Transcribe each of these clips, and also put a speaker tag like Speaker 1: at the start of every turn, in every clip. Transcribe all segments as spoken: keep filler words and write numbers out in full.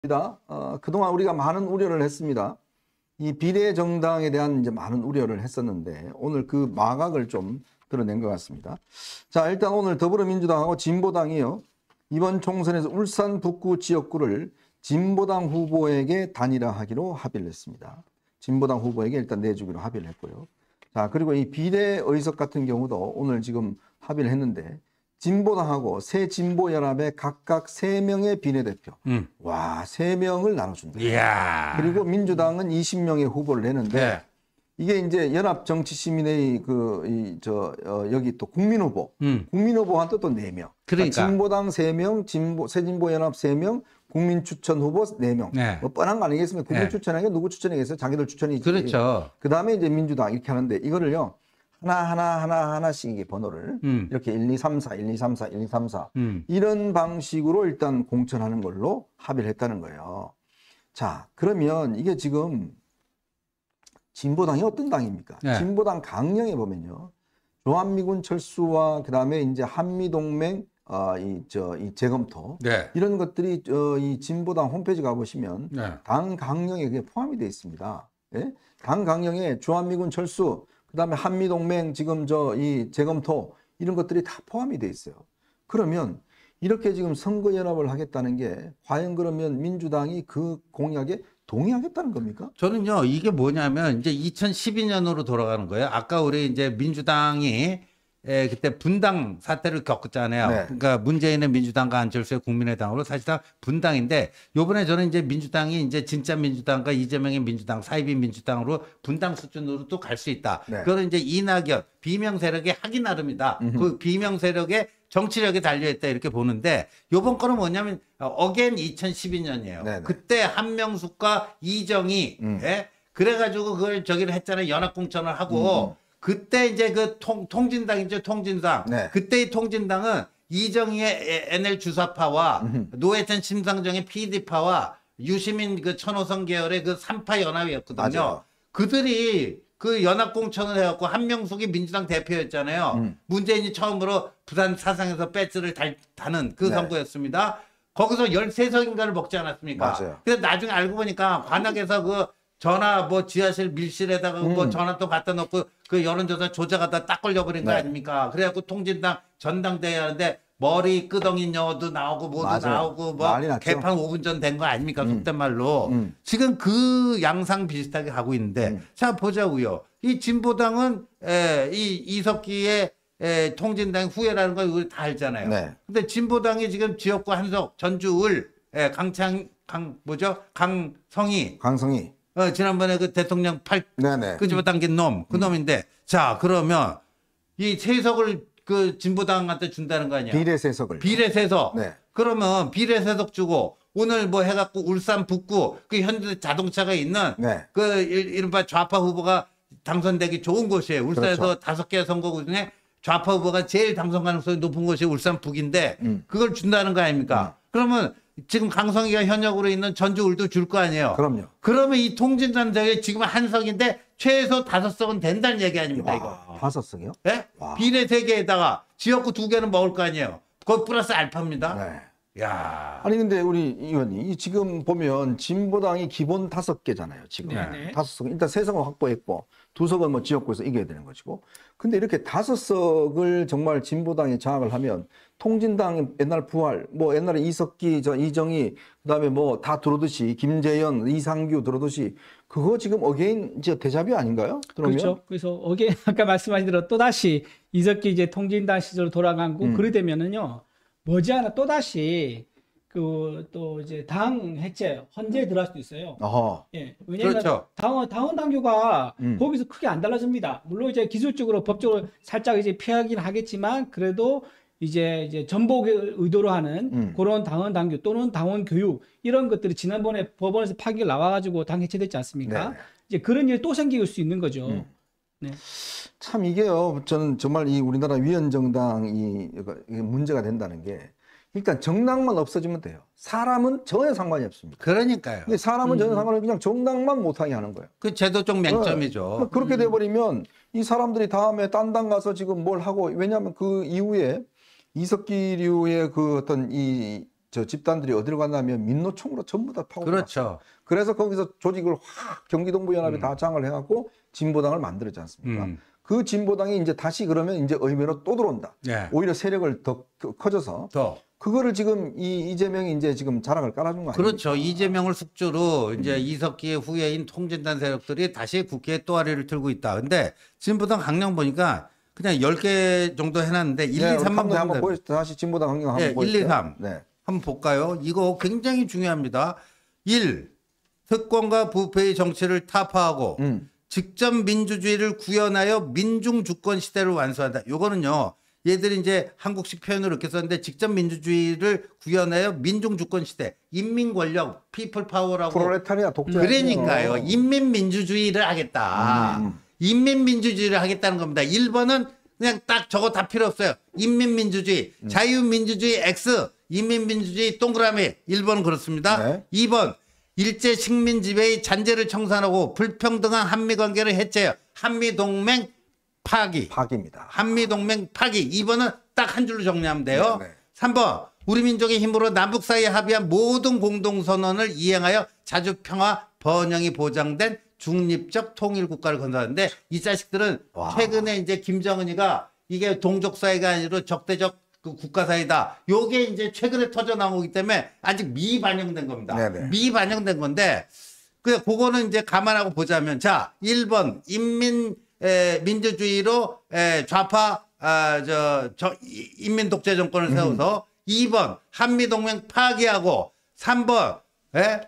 Speaker 1: 어, 그동안 우리가 많은 우려를 했습니다. 이 비례정당에 대한 이제 많은 우려를 했었는데 오늘 그 마각을 좀 드러낸 것 같습니다. 자, 일단 오늘 더불어민주당하고 진보당이요. 이번 총선에서 울산 북구 지역구를 진보당 후보에게 단일화하기로 합의를 했습니다. 진보당 후보에게 일단 내주기로 합의를 했고요. 자, 그리고 이 비례 의석 같은 경우도 오늘 지금 합의를 했는데 진보당하고 새진보연합에 각각 세 명의 비례대표. 음. 와, 세 명을 나눠준다.
Speaker 2: 이야.
Speaker 1: 그리고 민주당은 이십 명의 후보를 내는데 네. 이게 이제 연합정치시민의 그, 이, 저, 어, 여기 또 국민후보. 음. 국민후보한테 또 네 명.
Speaker 2: 그러니까.
Speaker 1: 그러니까 진보당 세 명, 진보, 새진보연합 세 명, 국민추천후보 네 명. 네. 뭐 뻔한 거 아니겠습니까? 국민추천하는 게 누구 추천이겠어요? 자기들 추천이지.
Speaker 2: 그렇죠.
Speaker 1: 그 다음에 이제 민주당 이렇게 하는데 이거를요. 하나하나 하나 하나씩 이게 번호를 음. 이렇게 일, 이, 삼, 사, 일, 이, 삼, 사, 일, 이, 삼, 사 음. 이런 방식으로 일단 공천하는 걸로 합의를 했다는 거예요. 자, 그러면 이게 지금 진보당이 어떤 당입니까? 네. 진보당 강령에 보면요. 주한미군 철수와 그다음에 이제 한미동맹 어, 이, 저, 이 재검토 네. 이런 것들이 어, 이 진보당 홈페이지 가보시면 네. 당 강령에 그게 포함이 되어 있습니다. 예? 당 강령에 주한미군 철수 그다음에 한미동맹 지금 저 이 재검토 이런 것들이 다 포함이 돼 있어요. 그러면 이렇게 지금 선거연합을 하겠다는 게 과연 그러면 민주당이 그 공약에 동의하겠다는 겁니까?
Speaker 2: 저는요 이게 뭐냐면 이제 이천십이 년으로 돌아가는 거예요. 아까 우리 이제 민주당이 에, 그때 분당 사태를 겪었잖아요. 네. 그러니까 문재인의 민주당과 안철수의 국민의당으로 사실상 분당인데 요번에 저는 이제 민주당이 이제 진짜 민주당과 이재명의 민주당, 사이비 민주당으로 분당 수준으로 또 갈 수 있다. 네. 그거는 이제 이낙연 비명 세력의 하기 나름이다. 음흠. 그 비명 세력의 정치력에 달려있다 이렇게 보는데 요번 거는 뭐냐면 어겐 이천십이 년이에요. 네네. 그때 한명숙과 이정희 음. 예? 그래가지고 그걸 저기를 했잖아요. 연합공천을 하고 음. 그때 이제 그 통, 통진당이죠, 통진당. 네. 그때 이 통진당은 이정희의 엔엘 주사파와 음흠. 노회찬 심상정의 피디파와 유시민 그 천호성 계열의 그 삼파 연합이었거든요. 맞아요. 그들이 그 연합공천을 해갖고 한명숙이 민주당 대표였잖아요. 음. 문재인이 처음으로 부산 사상에서 배지를 달, 다는 그 네. 선거였습니다. 거기서 열세 석인가를 먹지 않았습니까? 맞아요. 그래서 나중에 알고 보니까 관악에서 그 전화 뭐 지하실 밀실에다가 음. 뭐 전화 또 갖다 놓고 그 여론조사 조작하다 딱 걸려버린 거 네. 아닙니까? 그래갖고 통진당 전당대회 하는데 머리 끄덩이 녀도 나오고 뭐도 맞아요. 나오고 뭐 개판 오 분 전 된 거 아닙니까? 음. 속된 말로. 음. 지금 그 양상 비슷하게 가고 있는데 음. 자 보자고요. 이 진보당은 에, 이 이석기의 에, 통진당 후예라는 거 우리 다 알잖아요. 네. 근데 진보당이 지금 지역구 한석, 전주을, 에, 강창, 강 뭐죠? 강성희.
Speaker 1: 강성희.
Speaker 2: 어, 지난번에 그 대통령 팔 끄집어 당긴 놈, 그 음. 놈인데, 자, 그러면 이 세석을 그 진보당한테 준다는 거 아니야?
Speaker 1: 비례세석을.
Speaker 2: 비례세석. 네. 그러면 비례세석 주고, 오늘 뭐 해갖고 울산 북구, 그 현대 자동차가 있는, 네. 그 이른바 좌파 후보가 당선되기 좋은 곳이에요. 울산에서 그렇죠. 다섯 개 선거구 중에 좌파 후보가 제일 당선 가능성이 높은 곳이 울산 북인데, 음. 그걸 준다는 거 아닙니까? 음. 그러면 지금 강성희가 현역으로 있는 전주울도 줄 거 아니에요.
Speaker 1: 그럼요.
Speaker 2: 그러면 이 통진단장에 지금 한 석인데 최소 다섯 석은 된다는 얘기 아닙니까? 와, 이거.
Speaker 1: 다섯 석이요?
Speaker 2: 예? 비례 세 개에다가 지역구 두 개는 먹을 거 아니에요. 그거 플러스 알파입니다. 네. 야.
Speaker 1: 아니 근데 우리 의원님 지금 보면 진보당이 기본 다섯 개잖아요. 지금 네네. 다섯 석 일단 세 석은 확보했고 두 석은 뭐 지역구에서 이겨야 되는 것이고. 근데 이렇게 다섯 석을 정말 진보당이 장악을 하면 통진당 옛날 부활 뭐 옛날에 이석기 저 이정희 그다음에 뭐 다 들어오듯이 김재현 이상규 들어오듯이 그거 지금 어게인 이제 데자뷰 아닌가요?
Speaker 3: 그러면? 그렇죠. 그래서 어게인 아까 말씀하신 대로 또 다시 이석기 이제 통진당 시절로 돌아가고 음. 그래 되면은요. 머지않아 또 다시 그 또 이제 당 해체 헌재에 들어갈 수도 있어요.
Speaker 1: 어허.
Speaker 3: 예, 왜냐하면
Speaker 2: 그렇죠.
Speaker 3: 당원 당원 당규가 음. 거기서 크게 안 달라집니다. 물론 이제 기술적으로 법적으로 살짝 이제 피하긴 하겠지만 그래도 이제 이제 전복을 의도로 하는 음. 그런 당원 당규 또는 당원 교육 이런 것들이 지난번에 법원에서 판결 나와가지고 당 해체됐지 않습니까? 네. 이제 그런 일이 또 생길 수 있는 거죠. 음. 네.
Speaker 1: 참 이게요. 저는 정말 이 우리나라 위헌정당이 문제가 된다는 게 일단 정당만 없어지면 돼요. 사람은 전혀 상관이 없습니다.
Speaker 2: 그러니까요.
Speaker 1: 근데 사람은 전혀 상관이 없이 그냥 정당만 못하게 하는 거예요.
Speaker 2: 그 제도적 맹점이죠.
Speaker 1: 네. 그렇게 돼버리면 이 사람들이 다음에 딴 당 가서 지금 뭘 하고 왜냐하면 그 이후에 이석기류의 그 어떤 이 저 집단들이 어디로 갔냐면 민노총으로 전부 다 파고
Speaker 2: 그렇죠.
Speaker 1: 들어갔어요. 그래서 거기서 조직을 확 경기동부연합이 음. 다 장을 해갖고 진보당을 만들었지 않습니까? 음. 그 진보당이 이제 다시 그러면 이제 의미로 또 들어온다. 네. 오히려 세력을 더 커져서 더. 그거를 지금 이 이재명이 이제 지금 자락을 깔아준 거 아닙니까?
Speaker 2: 그렇죠. 이재명을 숙주로 이제 음. 이석기의 후예인 통진단 세력들이 다시 국회에 또아리를 틀고 있다. 근데 진보당 강령 보니까 그냥 열 개 정도 해놨는데 일,
Speaker 1: 네,
Speaker 2: 이, 삼만 보면
Speaker 1: 한번 보여주세요. 다시 진보당 강령 한번
Speaker 2: 네,
Speaker 1: 보여주세요.
Speaker 2: 일, 이, 삼. 네. 한번 볼까요? 이거 굉장히 중요합니다. 일. 특권과 부패의 정치를 타파하고 음. 직접 민주주의를 구현하여 민중주권 시대를 완수한다. 요거는요. 얘들이 이제 한국식 표현으로 이렇게 썼는데 직접 민주주의를 구현하여 민중주권 시대, 인민권력, 피플 파워라고.
Speaker 1: 프롤레타리아 독재.
Speaker 2: 그러니까요. 인민민주주의를 하겠다. 음. 인민민주주의를 하겠다는 겁니다. 일 번은 그냥 딱 저거 다 필요 없어요. 인민민주주의, 음. 자유민주주의 X, 인민민주주의 동그라미. 일 번은 그렇습니다. 네. 이 번 일제 식민 지배의 잔재를 청산하고 불평등한 한미 관계를 해체해요. 한미 동맹 파기.
Speaker 1: 파기입니다.
Speaker 2: 한미 동맹 파기. 이 번은 딱 한 줄로 정리하면 돼요. 네네. 삼 번 우리 민족의 힘으로 남북 사이에 합의한 모든 공동선언을 이행하여 자주평화 번영이 보장된 중립적 통일 국가를 건설하는데 이 자식들은 와. 최근에 이제 김정은이가 이게 동족 사이가 아니라 적대적 그 국가 사이다. 요게 이제 최근에 터져 나오기 때문에 아직 미반영된 겁니다. 네네. 미반영된 건데 그 그거는 이제 감안하고 보자면 자, 일 번 인민 에, 민주주의로 에, 좌파 아, 저, 저 인민 독재 정권을 세워서 음. 이 번 한미 동맹 파기하고 삼 번 에,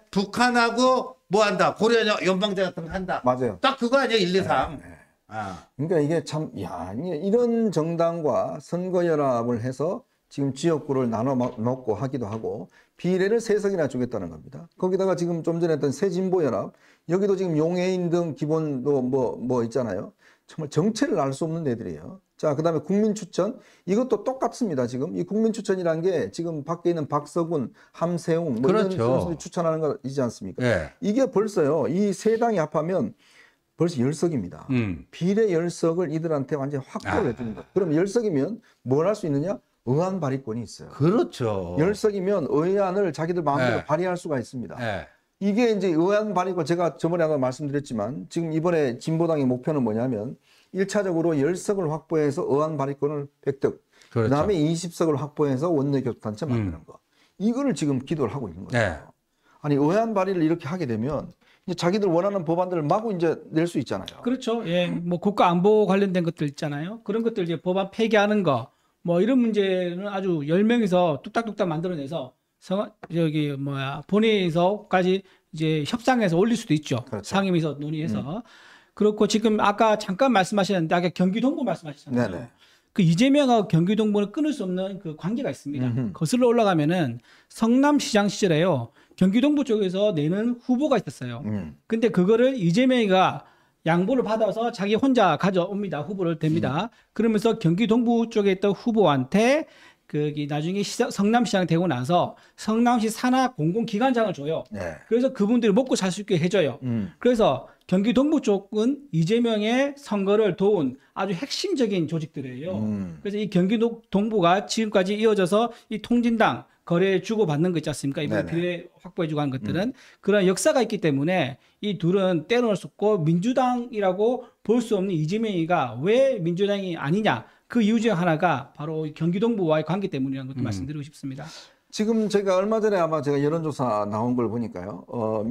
Speaker 2: 북한하고 뭐 한다. 고려 연방제 같은 거 한다.
Speaker 1: 맞아요.
Speaker 2: 딱 그거 아니에요. 일, 이, 삼. 네, 네.
Speaker 1: 아. 그러니까 이게 참, 야, 이런 정당과 선거연합을 해서 지금 지역구를 나눠 놓고 하기도 하고 비례를 세 석이나 주겠다는 겁니다. 거기다가 지금 좀 전에 했던 새진보연합, 여기도 지금 용해인 등 기본도 뭐, 뭐 있잖아요. 정말 정체를 알 수 없는 애들이에요. 자, 그 다음에 국민추천. 이것도 똑같습니다. 지금 이 국민추천이란 게 지금 밖에 있는 박서군, 함세웅, 뭐
Speaker 2: 그렇죠.
Speaker 1: 이런 사람들이 추천하는 거이지 않습니까?
Speaker 2: 네.
Speaker 1: 이게 벌써요. 이 세 당이 합하면 벌써 열 석입니다. 음. 비례 열 석을 이들한테 완전히 확보를 아. 해주는 거예요. 그럼 열 석이면 뭘 할 수 있느냐? 의안 발의권이 있어요.
Speaker 2: 그렇죠.
Speaker 1: 열 석이면 의안을 자기들 마음대로 네. 발의할 수가 있습니다. 네. 이게 이제 의안 발의권, 제가 저번에 하나 말씀드렸지만 지금 이번에 진보당의 목표는 뭐냐면 일 차적으로 열 석을 확보해서 의안 발의권을 획득. 그렇죠. 그다음에 이십 석을 확보해서 원내교섭단체 만드는 음. 거. 이거를 지금 기도를 하고 있는 거예요. 네. 아니 의안 발의를 이렇게 하게 되면 이제 자기들 원하는 법안들을 마구 이제 낼 수 있잖아요.
Speaker 3: 그렇죠. 예, 뭐 국가 안보 관련된 것들 있잖아요. 그런 것들 이제 법안 폐기하는 거, 뭐 이런 문제는 아주 열 명이서 뚝딱뚝딱 만들어내서 성, 저기 뭐야 본회의에서까지 이제 협상해서 올릴 수도 있죠. 그렇죠. 상임위에서 논의해서. 음. 그렇고 지금 아까 잠깐 말씀하셨는데 아까 경기동부 말씀하셨잖아요. 네네. 그 이재명하고 경기동부는 끊을 수 없는 그 관계가 있습니다. 음흠. 거슬러 올라가면은 성남시장 시절에요. 경기동부 쪽에서 내는 후보가 있었어요. 음. 근데 그거를 이재명이가 양보를 받아서 자기 혼자 가져옵니다. 후보를 댑니다. 음. 그러면서 경기동부 쪽에 있던 후보한테 그 나중에 시장, 성남시장 되고 나서 성남시 산하 공공기관장을 줘요. 네. 그래서 그분들이 먹고 살 수 있게 해줘요. 음. 그래서 경기 동부 쪽은 이재명의 선거를 도운 아주 핵심적인 조직들이에요. 음. 그래서 이 경기 동부가 지금까지 이어져서 이 통진당 거래 주고받는 거 있지 않습니까? 이번에 비례 확보해주고 하는 것들은 음. 그런 역사가 있기 때문에 이 둘은 떼놓을 수 없고 민주당이라고 볼 수 없는 이재명이가 왜 민주당이 아니냐. 그 이유 중 하나가 바로 경기동부와의 관계 때문이라는 것도 음. 말씀드리고 싶습니다.
Speaker 1: 지금 제가 얼마 전에 아마 제가 여론조사 나온 걸 보니까요. 어,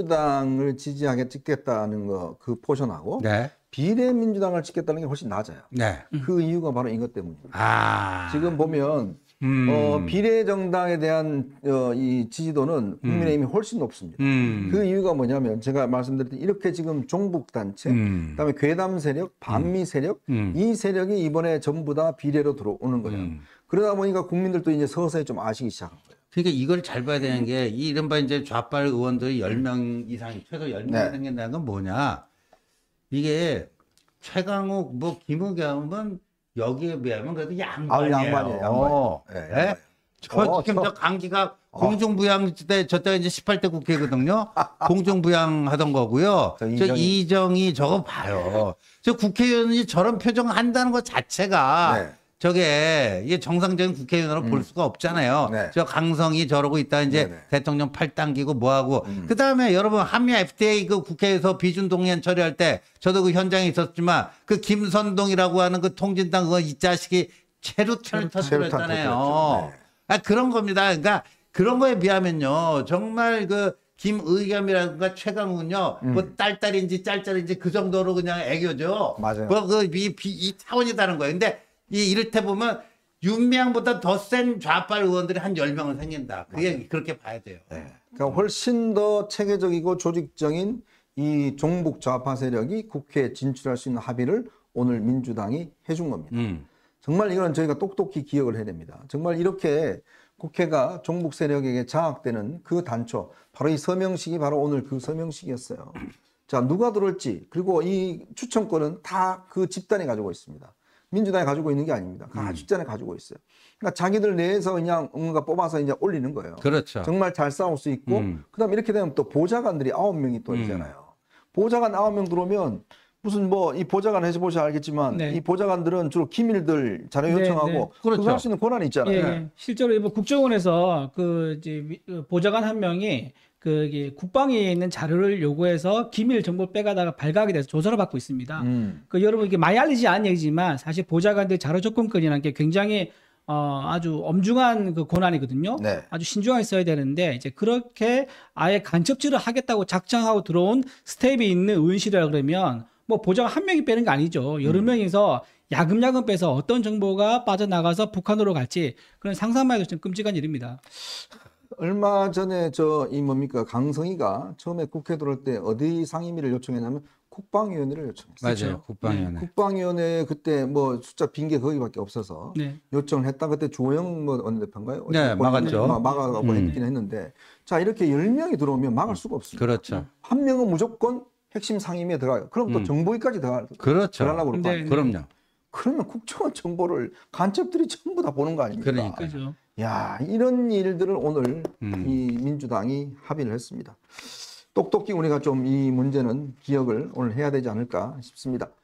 Speaker 1: 민주당을 지지하게 찍겠다는 거 그 포션하고 네. 비례민주당을 찍겠다는 게 훨씬 낮아요. 네. 그 이유가 바로 이것 때문입니다. 아. 지금 보면 음. 어, 비례정당에 대한 어, 이 지지도는 국민의힘이 음. 훨씬 높습니다. 음. 그 이유가 뭐냐면 제가 말씀드렸듯이 이렇게 지금 종북단체, 음. 그다음에 괴담 세력, 반미 세력, 음. 이 세력이 이번에 전부 다 비례로 들어오는 거예요. 음. 그러다 보니까 국민들도 이제 서서히 좀 아시기 시작한 거예요.
Speaker 2: 그러니까 이걸 잘 봐야 되는 게 이 이른바 이제 좌빨 의원들이 열 명 이상, 최소 열 명이 네. 생긴다는 건 뭐냐. 이게 최강욱, 뭐 김의겸은 여기에 비하면 그래도 양반이에요.
Speaker 1: 아, 양반이에요. 양반. 네,
Speaker 2: 네? 저 어, 지금 저, 저 강기가 어. 공중부양 때, 저 때가 이제 십팔 대 국회거든요. 공중부양 하던 거고요. 저, 저 이정희. 이정희 저거 봐요. 저 국회의원이 저런 표정 한다는 것 자체가 네. 저게 이게 정상적인 국회의원으로 음. 볼 수가 없잖아요. 네. 저 강성이 저러고 있다 이제 네네. 대통령 팔 당기고 뭐하고 음. 그다음에 여러분 한미 에프티에이 그 국회에서 비준 동의안 처리할 때 저도 그 현장에 있었지만 그 김선동이라고 하는 그 통진당 그 이 자식이 체류탄을 터뜨렸잖아요. 네. 아, 그런 겁니다. 그러니까 그런 거에 비하면요 정말 그 김의겸이라든가 최강욱은요 음. 뭐 딸딸인지 짤짤인지 그 정도로 그냥 애교죠.
Speaker 1: 맞아요.
Speaker 2: 그이 이 차원이 다른 거예요. 근데 이 이를테 보면 윤미향보다 더 센 좌빨 의원들이 한 열 명은 생긴다. 그게 맞아요. 그렇게 봐야 돼요.
Speaker 1: 네. 그러니까 훨씬 더 체계적이고 조직적인 이 종북 좌파 세력이 국회에 진출할 수 있는 합의를 오늘 민주당이 해준 겁니다. 음. 정말 이건 저희가 똑똑히 기억을 해야 됩니다. 정말 이렇게 국회가 종북 세력에게 장악되는 그 단초, 바로 이 서명식이 바로 오늘 그 서명식이었어요. 자, 누가 들을지, 그리고 이 추천권은 다 그 집단이 가지고 있습니다. 민주당이 가지고 있는 게 아닙니다. 다 음. 집단이 가지고 있어요. 그러니까 자기들 내에서 그냥 뭔가 뽑아서 이제 올리는 거예요.
Speaker 2: 그렇죠.
Speaker 1: 정말 잘 싸울 수 있고, 음. 그 다음에 이렇게 되면 또 보좌관들이 아홉 명이 또 있잖아요. 음. 보좌관 아홉 명 들어오면 무슨 뭐 이 보좌관 해보셔야 알겠지만 네. 이 보좌관들은 주로 기밀들 자료 요청하고 네, 네.
Speaker 2: 그렇죠.
Speaker 1: 그거 할 수 있는 권한이 있잖아요.
Speaker 3: 예, 예. 실제로 뭐 국정원에서 그 이제 보좌관 한 명이 그 국방위에 있는 자료를 요구해서 기밀 정보 빼가다가 발각이 돼서 조사를 받고 있습니다. 음. 그 여러분 이게 많이 알리지 않은 얘기지만 사실 보좌관들 자료 접근권이라는 게 굉장히 어, 아주 엄중한 그 권한이거든요. 네. 아주 신중하게 써야 되는데, 이제 그렇게 아예 간첩질을 하겠다고 작정하고 들어온 스텝이 있는 의원실이라 그러면, 뭐 보좌관 한 명이 빼는 게 아니죠. 여러 음. 명이서 야금야금 빼서 어떤 정보가 빠져나가서 북한으로 갈지, 그런 상상만 해도 좀 끔찍한 일입니다.
Speaker 1: 얼마 전에 저 이 뭡니까 강성희가 처음에 국회 들어올 때 어디 상임위를 요청했냐면 국방위원회를 요청했어요.
Speaker 2: 맞아요. 국방위원회.
Speaker 1: 네. 국방위원회 그때 뭐 숫자 빈 게 거기밖에 없어서 네. 요청을 했다. 그때 조영 뭐 원내대표인가요?
Speaker 2: 네, 막았죠.
Speaker 1: 막아가고 음. 했긴 했는데 자 이렇게 열 명이 들어오면 막을 수가 없습니다.
Speaker 2: 그렇죠.
Speaker 1: 한 명은 무조건 핵심 상임위에 들어가요. 그럼 또 음. 정보위까지 들어가.
Speaker 2: 그렇죠.
Speaker 1: 들어가려고 그럴 거 아니에요.
Speaker 2: 그럼요.
Speaker 1: 그러면 국정원 정보를 간첩들이 전부 다 보는 거 아닙니까?
Speaker 2: 그러니까요.
Speaker 1: 야, 이런 일들을 오늘 음. 이 민주당이 합의를 했습니다. 똑똑히 우리가 좀 이 문제는 기억을 오늘 해야 되지 않을까 싶습니다.